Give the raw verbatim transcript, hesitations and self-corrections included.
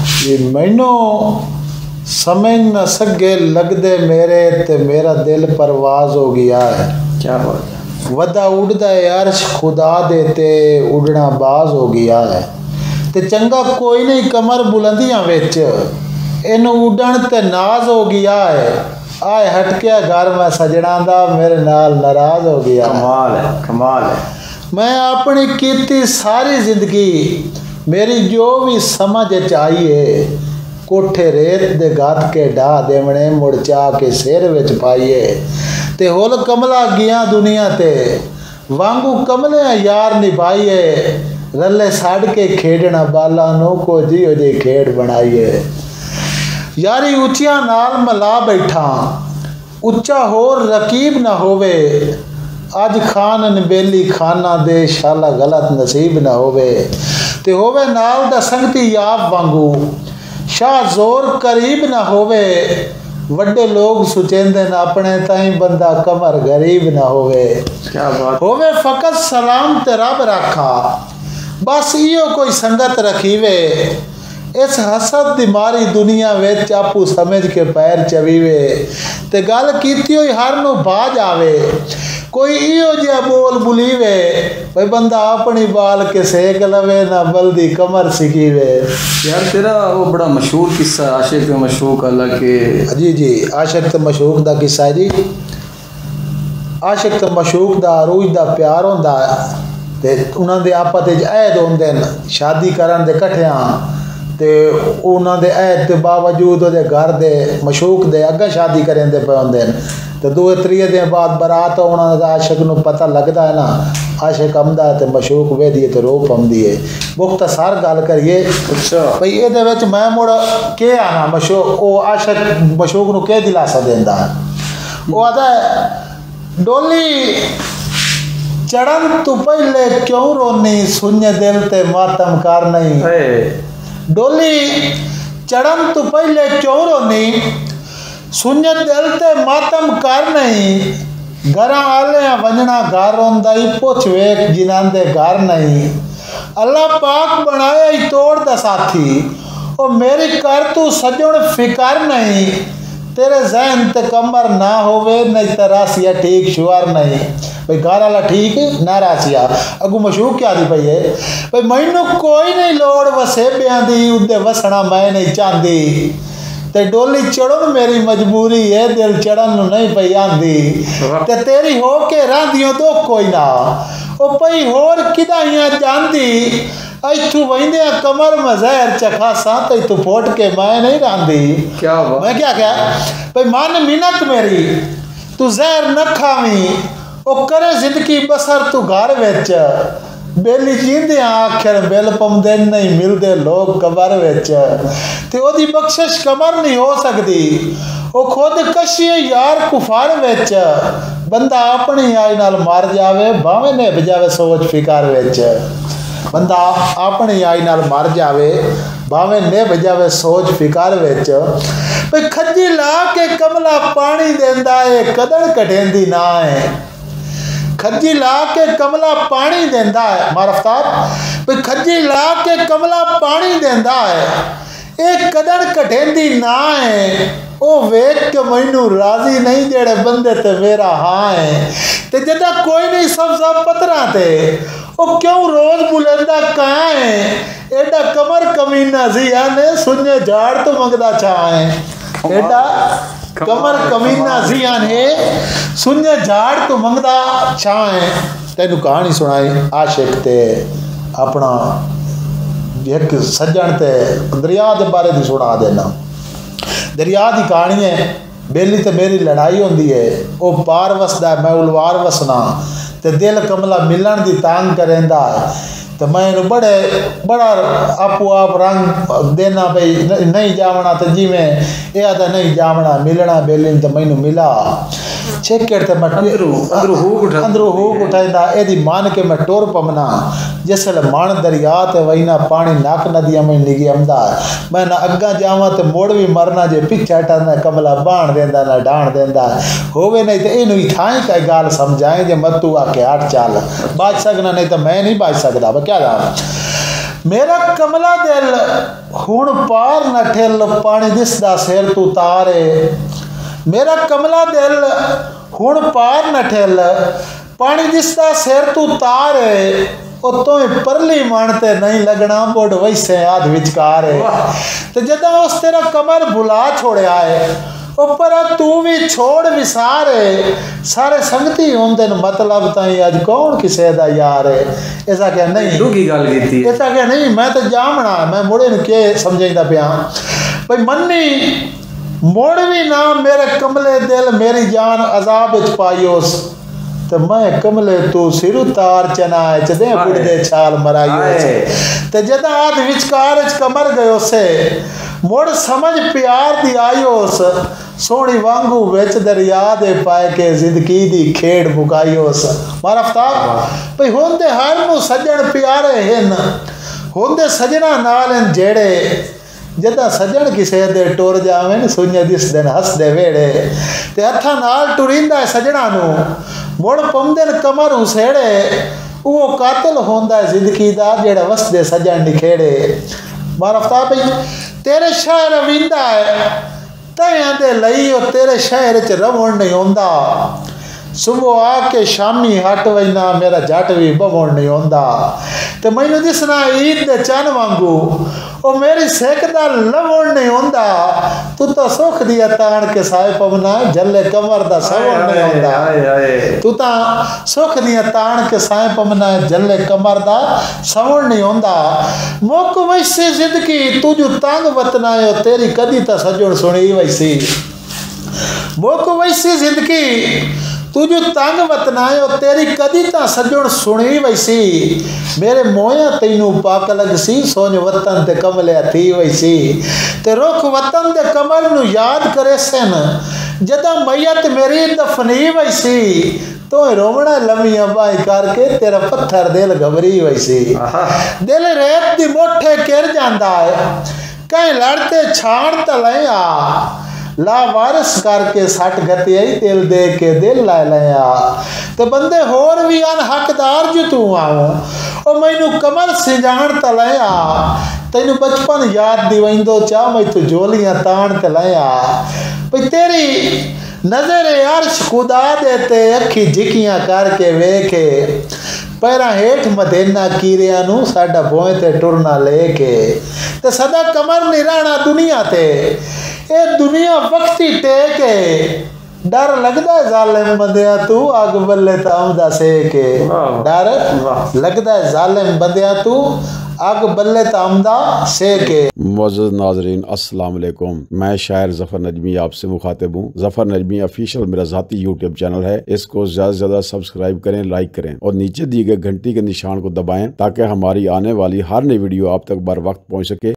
मैनू समझ न सके लगदे मेरे ते मेरा दिल परवाज हो गया है। क्या बात है। वदा उड़दा अर्श खुदा दे ते उड़ना बाज हो गया है। ते चंगा कोई नहीं कमर बुलंदियां विच इन उड़न ते नाज हो गया है। आए हटकिया घर में सजना दा मेरे नाल नाराज हो गया। कमाल है, कमाल है। मैं अपनी कीती सारी जिंदगी मेरी जो भी समझ चाहिए कोठे रेत दे गात के डा देवने मुड़ चा के सिर विच पाइए ते हुल कमला गया दुनिया ते वांगू कमले यार निभाइए रले साड़ के खेडना बाला नो को जियो जी खेड बनाइए। यारी उचिया नाल मिला बैठा उच्चा होर रकीब न होवे अज खान नबेली खाना दे शाला गलत नसीब न होवे ते होवे नाल दा संगती याब वांगू शाह जोर करीब न होवे वड्डे लोग सुचेंदे न अपने ताई बंदा कमर गरीब न होवे। क्या बात होवे फकत सलाम ते रब रखा बस इयो कोई संगत रखीवे इस हसद दी मारी दुनिया विच आपू समझ के पैर चवीवे ते गल कीती होई हर नू बाज आवे कोई इो जिहा बोल बुलीवे भाई बंदा अपनी बाल के सेक लवे ना बल्दी कमर सिकीवे। यार तेरा वो बड़ा मशहूर किस्सा आशिक मशूक अल्लाह के। जी जी आशिक ते मशूक दा किस्सा है जी। आशिक ते मशूक दा अरूज दा प्यार होंदा ते उन्हां दे आपस विच अहद होंदे न शादी करन दे कट्ठियां ते उन्हां दे अहद दे बावजूद ओहदे घर दे मशूक दे अग्गे शादी करेंदे पे होंदे न तो दो त्रीए दिन बाद बरात होना आशिक नू पता लगता है ना आशिक आमदा है तो मशूक वेदी है तो रोप आमदी है। मुख्तसर गल करिए अच्छा भाई ये मैं मुड़ के आना मशूक वो आशिक मशूक नू के दिलासा देंदा है वो आता है डोली चढ़न तू पहले क्यों रोनी सुन्ने दिल ते मातम कर नहीं। डोली चढ़न तू पहले क्यों रोनी सुन्ने दिल ते मातम कर नहीं। घर आले वंजना घर होंदा ही पुछ वेख जिन्हां दे घर नहीं। अल्लाह पाक बनाया ही तोड़ दा साथी ओ मेरी कर तू सजण फिकर नहीं। तेरे जहन ते कमर ना होवे नहीं ते रासिया ठीक शुआर नहीं। भाई घर वाला ठीक ना रासिया अगू मशूक क्या दी पई है भाई मैनू कोई नहीं लोड़ वसेबियां दी उदे वसना मैं नहीं चाहती ते डोली चढ़न मेरी मजबूरी है दिल चढ़न नहीं पई आंदी ते तेरी हो के रांदियों दो कोई ना ओ पई होर किदाइयां जांदी इथू वहिंदे कमर में जहर चखासा ते तू फोट के मैं नहीं रांदी। क्या बात मैं क्या क्या भाई मान मिन्नत मेरी तू जहर न खावी ओ करे जिंदगी बसर तू घर विच बेली जींदे आखिर बिल पमदे नहीं मिलते लोग कबर विच ते ओदी बख्शिश कमर नहीं हो सकती वो खुद कशी यार कुफार विच बंदा अपनी आई नाल मर जावे भावें निभ जावे सोच फिकार विच बंदा अपनी आई नाल मर जावे भावें निभ जावे सोच फिकार विच भाई खज्जी ला के कमला पानी देंदा है कदड़ कटेंदी ना है। खज्जी ला के कमला पानी देंदा है मारफ्तार भाई खज्जी ला के कमला पानी देंदा है एक कदड़ कटेंदी ना है। ओ वेख के मैनू राजी नहीं जेड़े बंदे ते मेरा हाँ है ते जदा कोई नहीं सब सब पत्थरां ते ओ क्यों रोज बुलंदा कहाँ है एडा कमर कमीना जिया ने सुन्ने झाड़ तो मंगदा छा है एडा कमर कमीना जिया ने सुन्ने झाड़ तो मंगदा छा है। तेनू कहानी सुनाई आशिक ते अपना एक सज्जन ते दरिया के बारे दी सुना देना। दरिया की कहानी है बेली ते मेरी लड़ाई होंदी है वो पार वसदा मैं उलवार वसना ते दिल कमला मिलन की तांग करेंदा तो मैं बड़े बड़ा आपू आप रंग देना भाई नहीं जावना तो जिमें यह तो नहीं जावना मिलना बेली तो मैनू मिला छेकेट ते मैं अंदरू हूक उठाइंदा एदी मान के मैं टुर पमना जिसले मन दरिया ते वहीना पानी नक नदियां में निगी आंदा मैं ना अग्गा जावां ते मुड़ भी मरना जे पिछे हटना कमला बाण देंदा ना डाण देंदा होवे नहीं तो इनू थाई का गाल समझाएं जे मत तू आके हट चल बच सकना नहीं तो मैं नहीं बच सकदा क्या मेरा कमला दिल हुण पार न ठिल पानी दिसदा सिर तू तारे मेरा कमला दिल हुण पार न ठिल पानी दिसदा सिर तू तारे तो परली मन ते नहीं लगना बुढ़ वैसे आध विचकार तो जदा उस तेरा कमर बुला छोड़िया है पर तू भी छोड़ विसारे सारे संगती होंदे मतलब ताई अज कौन किसे दा यार है ऐसा क्या नहीं की गल कीती ऐसा क्या नहीं मैं तो जामना मैं मुड़े न के समझाइंदा पिया भाई मन्नी मुड़ भी ना मेरे कमले दिल मेरी जान अजाब विच पायोस तो मैं कमले तू सिर उतार चनाए चदे बुढ़दे छाल मराइयो ते जदा आध विचकार च कमर गयो से मुड़ समझ प्यार दी आयोस सोनी वांगू विच दरिया दे पाए के जिंदगी दी खेड़ मुकायोस मारा अफ्ताब भई होंदे हर नु सजन प्यारे हन होंदे सजना नाल जेड़े जदा सजन किसे दे टुर जावे न सुन्या दिस दिन हसदे वेड़े ते हथा नाल टुरिंदा सजना नु मुड़ पमदे कमर उसेड़े वो कातिल होंदा है जिंदगी दा जेड़ा वसदे सजन निखेड़े मार अफ्ताब भाई तेरे शहर विंदा है तैयां दे लई ओ तेरे शहर च रवण नहीं होंदा सुबह आके शामी हट वजना मेरा जट भी बवण नहीं होंदा ते मैनू दिसना ईद दे चन वांगू ओ मेरी सेक दा लवण नहीं होंदा तू तो सुख दिया ताण के साए पवना जल्ले कमर दा सवण नहीं होंदा तू तो सुख दिया ताण के साए पवना जल्ले कमर दा सवण नहीं होंदा मुक वैसी जिंदगी तू जो तंग वतना है तेरी कदी ता सजण सुनी वैसी मुक वैसी जिंदगी तू जो तंग वतनायो तेरी कदी ता सजण सुनी वैसी मेरे मोया तैनू पाक लग सी सोच वतन ते कमले थी वैसी ते रुख वतन दे कमर नू याद करे सन जदा मैयत मेरी दफनी वैसी तो रोवना लम्मियां बाई करके तेरा पत्थर दिल घबरी वैसी दिल रेत दी मोठे गिर जांदा है कहीं लड़ते छाण तलया लावारस करके सट गति आई दिल दे के दिल ला लिया तो बंदे होर भी अन हकदार जो तू आओ और मैनू कमर सिजाण तलया तेनू बचपन याद दिवैंदो चा मैं तू जोलियां ताण तलया भाई तेरी नजर अर्श खुदा देते अखी जिकियां करके वेखे पैरा हेठ मदेना कीरिया नू साडा भोए ते टुरना लेके ते सदा कमर नहीं रहना दुनिया ते ए दुनिया वक्ती टेके डर लगदा है जालिम बंदिया तू अग बल्ले तामदा सेके डर लगदा है जालिम बंदिया तू अग बल्ले तामदा सेके। मुअज़्ज़ज़ नाज़रीन अस्सलाम वालेकुम, मैं शायर ज़फ़र नजमी आपसे मुखातिब हूँ। ज़फ़र नजमी ऑफिशियल मेरा ज़ाती यूट्यूब चैनल है, इसको ज़्यादा से ज़्यादा सब्सक्राइब करें, लाइक करें और नीचे दिए गए घंटी के निशान को दबाएं ताकि हमारी आने वाली हर नई वीडियो आप तक बर वक्त पहुँच सके।